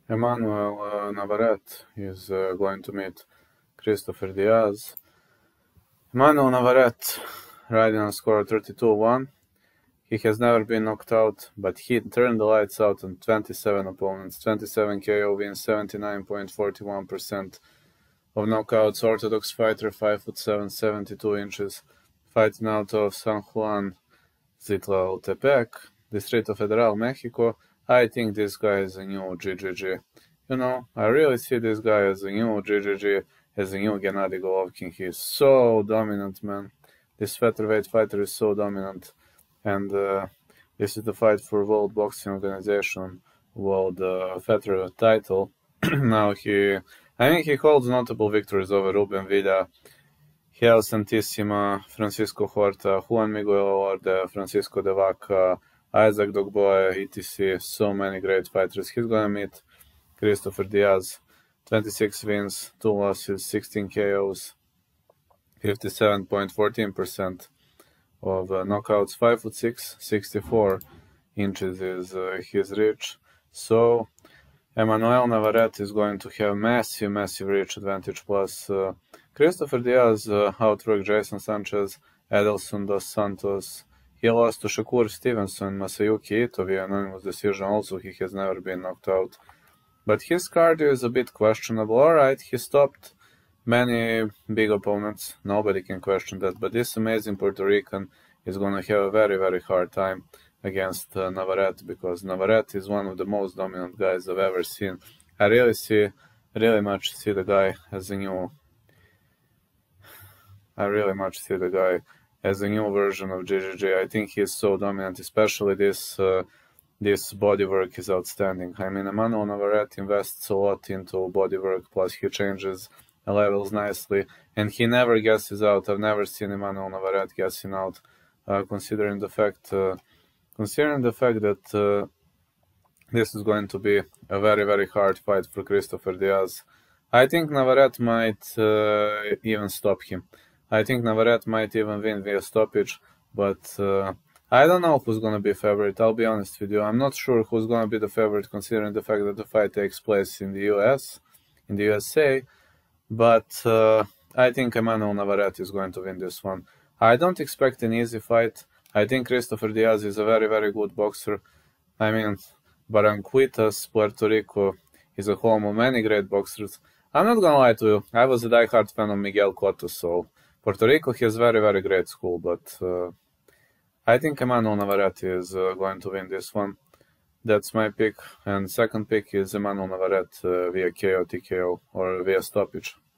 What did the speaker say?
Emmanuel Navarrete is going to meet Christopher Diaz. Emmanuel Navarrete riding on score 32-1. He has never been knocked out, but he turned the lights out on 27 opponents. 27 KO wins, 79.41% of knockouts. Orthodox fighter, 5'7", 72 inches, fighting out of San Juan Zitlaltepec, Distrito Federal, Mexico. I think this guy is a new GGG. You know, I really see this guy as a new GGG, as a new Gennady Golovkin. He's so dominant, man. This featherweight fighter is so dominant. And this is the fight for World Boxing Organization World Featherweight title. Now he holds notable victories over Ruben Vida, Hiel Santissima, Francisco Horta, Juan Miguel Orde, Francisco de Vaca, Isaac Dogboe, etc. So many great fighters. He's gonna meet Christopher Diaz. 26 wins, 2 losses, 16 KOs, 57.14% of knockouts. 5'6", 64 inches is his reach. So Emmanuel Navarrete is going to have massive reach advantage. Plus Christopher Diaz outworked Jason Sanchez, Edelson dos Santos. He lost to Shakur Stevenson, Masayuki Ito via unanimous decision. Also, he has never been knocked out. But his cardio is a bit questionable. Alright, he stopped many big opponents. Nobody can question that. But this amazing Puerto Rican is going to have a very hard time against Navarrete, because Navarrete is one of the most dominant guys I've ever seen. I really much see the guy as a new version of GGG. I think he's so dominant, especially this bodywork is outstanding. I mean, Emmanuel Navarrete invests a lot into bodywork, plus he changes levels nicely, and he never guesses out. I've never seen Emmanuel Navarrete guessing out, considering the fact that this is going to be a very hard fight for Christopher Diaz. I think Navarrete might even stop him. I think Navarrete might even win via stoppage, but I don't know who's going to be favorite. I'll be honest with you. I'm not sure who's going to be the favorite, considering the fact that the fight takes place in the USA. But I think Emmanuel Navarrete is going to win this one. I don't expect an easy fight. I think Christopher Diaz is a very good boxer. I mean, Barranquitas, Puerto Rico is a home of many great boxers. I'm not gonna lie to you, I was a diehard fan of Miguel Cotto, so Puerto Rico has very great school, but I think Emmanuel Navarrete is going to win this one. That's my pick, and second pick is Emmanuel Navarrete via KO, TKO, or via stoppage.